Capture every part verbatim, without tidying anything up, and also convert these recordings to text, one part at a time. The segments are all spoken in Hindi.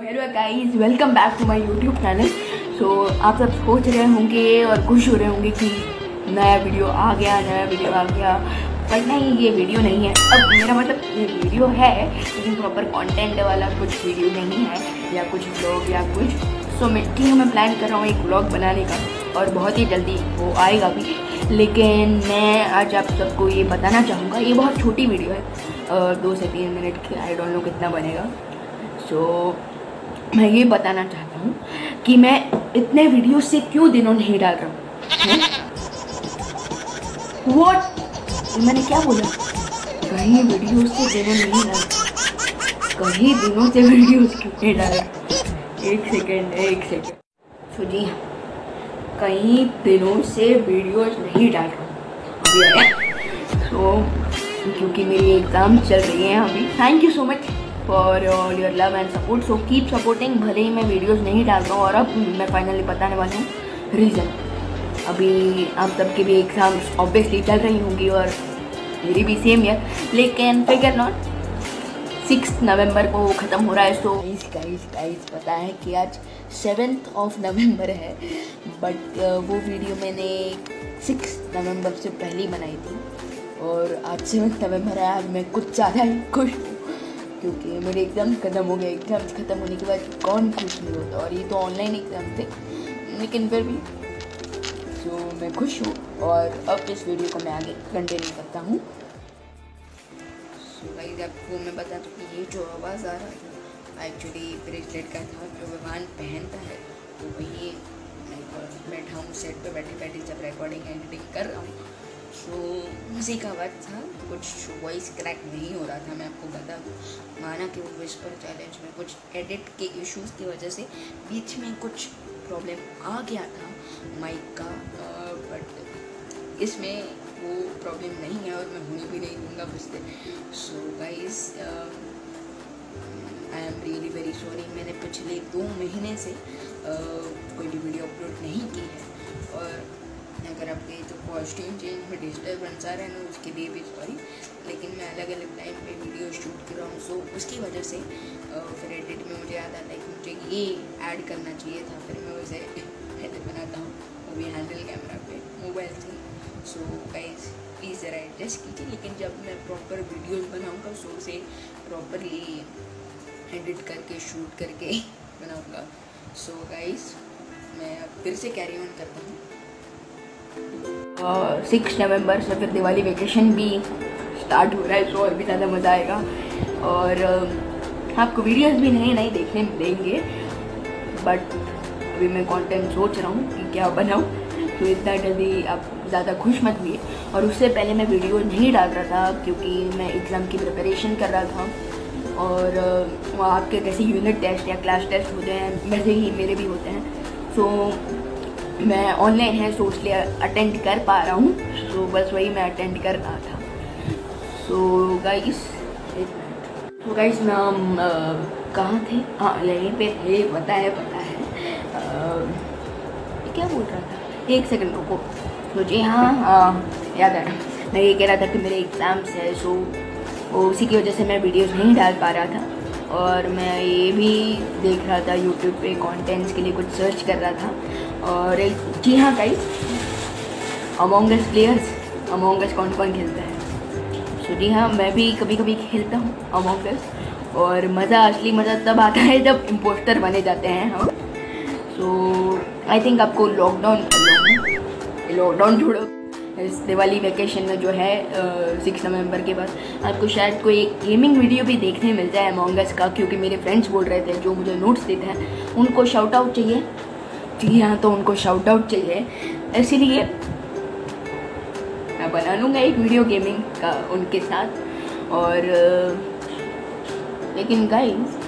Hello guys, welcome back to my YouTube channel. So आप सब सोच रहे होंगे और खुश हो रहे होंगे कि नया वीडियो आ गया नया वीडियो आ गया पर नहीं, ये वीडियो नहीं है। अब मेरा मतलब ये वीडियो है लेकिन प्रॉपर कंटेंट वाला कुछ वीडियो नहीं है या कुछ व्लॉग या कुछ। सो मैं ठीक मैं प्लान कर रहा हूँ एक व्लॉग बनाने का और बहुत ही जल्दी वो आएगा भी। लेकिन मैं आज आप सबको ये बताना चाहूँगा, ये बहुत छोटी वीडियो है, दो से तीन मिनट की, आई डोंट नो कितना बनेगा। सो so, मैं ये बताना चाहता हूँ कि मैं इतने वीडियो से क्यों दिनों नहीं डाल रहा हूँ। व्हाट मैंने क्या बोला? कहीं वीडियो से दिनों नहीं डाल, कहीं दिनों से वीडियो क्यों नहीं डाल? एक सेकेंड एक सेकेंड सो जी हाँ, कहीं दिनों से वीडियोस नहीं डाल रहा हूँ अभी आया। तो क्योंकि मेरी एग्ज़ाम चल रही है अभी। Thank you so much for all your love and support. So keep supporting. भले ही मैं वीडियोस नहीं डाल रहा हूँ और अब मैं फाइनली बताने वाली हूँ रीज़न। अभी आप सबकी भी एग्ज़ाम्स ऑब्वियसली चल रही होंगी और मेरी भी सेम है, लेकिन फिगर नॉट सिक्स नवंबर को ख़त्म हो रहा है। सो गाइस गाइस गाइस पता है कि आज सेवेंथ ऑफ नवंबर है, बट वो वीडियो मैंने सिक्स नवंबर से पहले बनाई थी और आज सेवेंथ नवंबर है। आज मैं कुछ ज़्यादा ही खुश हूँ क्योंकि मेरे एग्ज़ाम ख़त्म हो गए। एग्ज़ाम ख़त्म होने के बाद कौन खुश नहीं होता, और ये तो ऑनलाइन एग्ज़ाम थे लेकिन फिर भी तो मैं खुश हूँ। और अब इस वीडियो को मैं आगे कंटिन्यू करता हूँ। सो गाइस आपको मैं बता दूँ कि ये जो आवाज़ आ रहा था एक्चुअली ब्रेसलेट का था जो विमान पहनता है, तो वही बैठा हूँ सेट पे बैठे बैठे जब रिकॉर्डिंग एडिटिंग कर रहा हूँ। सो उसी का आवाज़ था, कुछ वॉइस क्रैक नहीं हो रहा था। मैं आपको बता दूँ, माना कि वो विस्पर चैलेंज में कुछ एडिट के इश्यूज़ की वजह से बीच में कुछ प्रॉब्लम आ गया था माइक का, बट इसमें वो प्रॉब्लम नहीं है और मैं होने भी नहीं दूँगा उससे। So guys I am really very sorry. मैंने पिछले दो महीने से uh, कोई भी वीडियो अपलोड नहीं की है, और अगर आप गए तो कॉस्ट्यूम चेंज में डिस्टर्बेंस आ रहा है ना, उसके लिए भी सॉरी। लेकिन मैं अलग अलग टाइम पे वीडियो शूट कर रहा हूँ, सो उसकी वजह से uh, फिर एडिट में मुझे याद आता है कि मुझे ये ऐड करना चाहिए था, फिर मैं उसे एडिट बनाता हूँ वो भी हैंडल कैमरा पे मोबाइल से। सो गाइस प्लीज़ ज़रा एडजस्ट कीजिए। लेकिन जब मैं प्रॉपर वीडियोस बनाऊँगा सो उसे प्रॉपरली एडिट करके शूट करके बनाऊँगा। सो गाइस मैं अब फिर से कैरी ऑन करता हूँ। सिक्स नवंबर से फिर दिवाली वेकेशन भी स्टार्ट हो रहा है, तो और भी ज़्यादा मज़ा आएगा और uh, आपको वीडियोस भी नए नए देखने मिलेंगे। बट अभी मैं कंटेंट सोच रहा हूँ कि क्या बनाऊँ, तो इतना जल्दी आप ज़्यादा खुश मत हुए। और उससे पहले मैं वीडियो नहीं डाल रहा था क्योंकि मैं एग्ज़ाम की प्रिपरेशन कर रहा था, और uh, वहाँ आपके जैसे यूनिट टेस्ट या क्लास टेस्ट होते हैं वैसे ही मेरे भी होते हैं। सो मैं ऑनलाइन है सो इसलिए अटेंड कर पा रहा हूँ, तो बस वही मैं अटेंड कर रहा था। सो गाइस तो गाइस मैं हम कहाँ थे? हाँ यहीं पे थे, पता है पता है आ, क्या बोल रहा था, एक सेकंड रुको। तो जी हाँ आ, याद आ रहा, मैं ये कह रहा था कि मेरे एग्ज़ाम्स है, सो उसी की वजह से मैं वीडियोज़ नहीं डाल पा रहा था। और मैं ये भी देख रहा था यूट्यूब पे कंटेंट्स के लिए कुछ सर्च कर रहा था। और जी हाँ guys, among us players, among us कौन कौन खेलता है? सो जी हाँ, मैं भी कभी कभी खेलता हूँ अमोंग अस, और मज़ा असली मज़ा तब आता है जब इम्पोस्टर बने जाते हैं हम। सो आई थिंक आपको लॉकडाउन लॉकडाउन छोड़ो, इस दिवाली वेकेशन में जो है सिक्स नवंबर के बाद आपको शायद कोई एक गेमिंग वीडियो भी देखने मिल जाए अमोंग अस का, क्योंकि मेरे फ्रेंड्स बोल रहे थे जो मुझे नोट्स देते हैं उनको शाउट आउट चाहिए। जी हाँ, तो उनको शाउट आउट चाहिए, इसीलिए मैं बना लूँगा एक वीडियो गेमिंग का उनके साथ। और लेकिन गाइस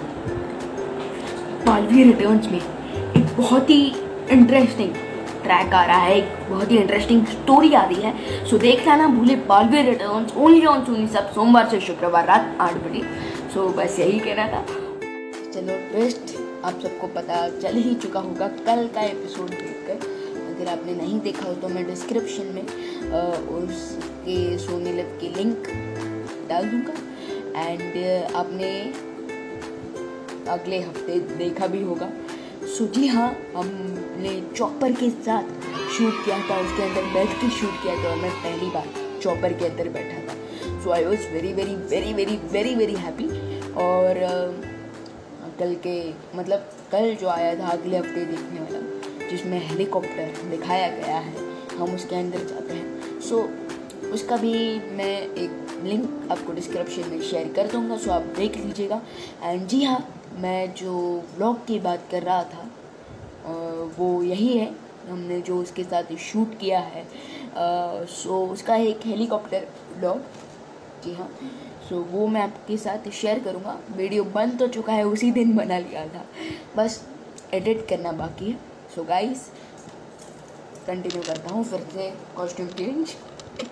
पालवी रिटर्न्स में एक बहुत ही इंटरेस्टिंग ट्रैक आ रहा है, एक बहुत ही इंटरेस्टिंग स्टोरी आ रही है। सो देखना ना भूले, Palvi returns only on Sony SAB, सोमवार से शुक्रवार रात आठ बजे। सो बस यही कहना था। चलो बेस्ट आप सबको पता चल ही चुका होगा कल का एपिसोड देखकर। अगर आपने नहीं देखा हो तो मैं डिस्क्रिप्शन में आ, उसके सोनी लिव की लिंक डाल दूँगा। एंड आपने अगले हफ्ते देखा भी होगा। सो जी हाँ, हमने चॉपर के साथ शूट किया था, उसके अंदर बैठ के शूट किया था और मैं पहली बार चॉपर के अंदर बैठा था। So I was very very very very very very happy. और uh, कल के मतलब कल जो आया था अगले हफ्ते देखने वाला, जिसमें हेलीकॉप्टर दिखाया गया है, हम उसके अंदर जाते हैं। सो so, उसका भी मैं एक लिंक आपको डिस्क्रिप्शन में शेयर कर दूँगा, सो आप देख लीजिएगा। एंड जी हाँ, मैं जो व्लॉग की बात कर रहा था वो यही है, हमने जो उसके साथ शूट किया है। सो उसका एक हेलीकॉप्टर व्लॉग, जी हाँ, सो वो मैं आपके साथ शेयर करूँगा। वीडियो बन तो चुका है, उसी दिन बना लिया था, बस एडिट करना बाकी है। सो गाइस, कंटिन्यू करता हूँ फिर से कॉस्ट्यूम चेंज।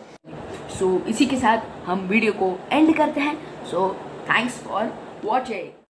सो इसी के साथ हम वीडियो को एंड करते हैं। So thanks for watching.